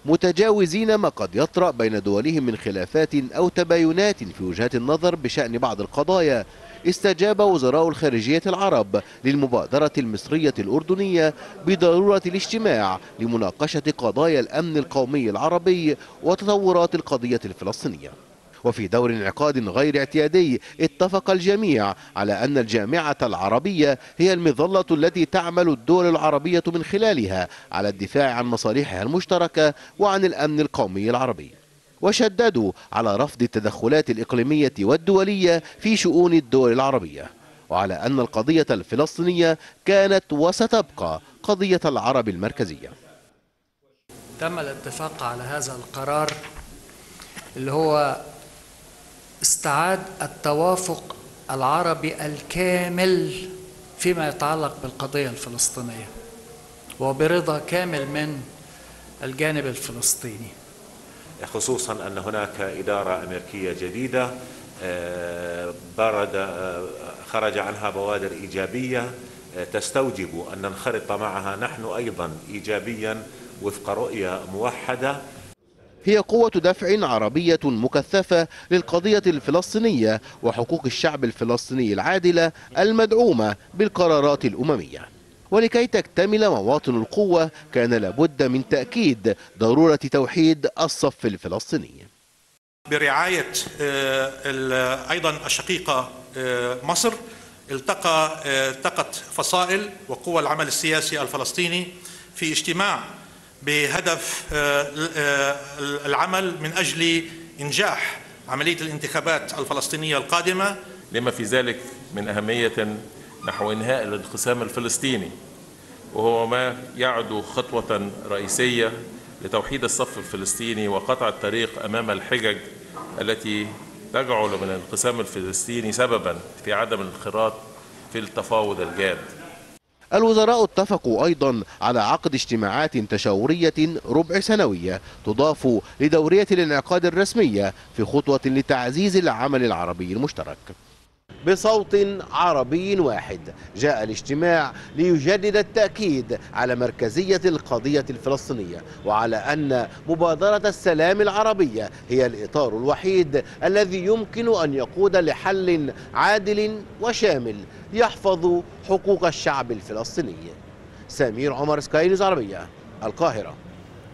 متجاوزين ما قد يطرأ بين دولهم من خلافات أو تباينات في وجهات النظر بشأن بعض القضايا، استجاب وزراء الخارجية العرب للمبادرة المصرية الأردنية بضرورة الاجتماع لمناقشة قضايا الأمن القومي العربي وتطورات القضية الفلسطينية. وفي دور انعقاد غير اعتيادي اتفق الجميع على أن الجامعة العربية هي المظلة التي تعمل الدول العربية من خلالها على الدفاع عن مصالحها المشتركة وعن الأمن القومي العربي، وشددوا على رفض التدخلات الإقليمية والدولية في شؤون الدول العربية، وعلى أن القضية الفلسطينية كانت وستبقى قضية العرب المركزية. تم الاتفاق على هذا القرار اللي هو استعاد التوافق العربي الكامل فيما يتعلق بالقضية الفلسطينية وبرضا كامل من الجانب الفلسطيني، خصوصا أن هناك إدارة أمريكية جديدة خرج عنها بوادر إيجابية تستوجب أن ننخرط معها نحن أيضا إيجابيا وفق رؤية موحدة. هي قوة دفع عربية مكثفة للقضية الفلسطينية وحقوق الشعب الفلسطيني العادلة المدعومة بالقرارات الأممية. ولكي تكتمل مواطن القوة كان لابد من تأكيد ضرورة توحيد الصف الفلسطيني. برعاية أيضا الشقيقة مصر التقت فصائل وقوى العمل السياسي الفلسطيني في اجتماع بهدف العمل من أجل إنجاح عملية الانتخابات الفلسطينية القادمة، لما في ذلك من أهمية نحو إنهاء الانقسام الفلسطيني، وهو ما يعد خطوة رئيسية لتوحيد الصف الفلسطيني وقطع الطريق أمام الحجج التي تجعل من الانقسام الفلسطيني سببا في عدم الانخراط في التفاوض الجاد. الوزراء اتفقوا أيضا على عقد اجتماعات تشاورية ربع سنوية تضاف لدورية الانعقاد الرسمية في خطوة لتعزيز العمل العربي المشترك. بصوت عربي واحد جاء الاجتماع ليجدد التأكيد على مركزية القضية الفلسطينية وعلى أن مبادرة السلام العربية هي الإطار الوحيد الذي يمكن أن يقود لحل عادل وشامل يحفظ حقوق الشعب الفلسطيني. سمير عمر، سكاي نيوز عربية، القاهرة.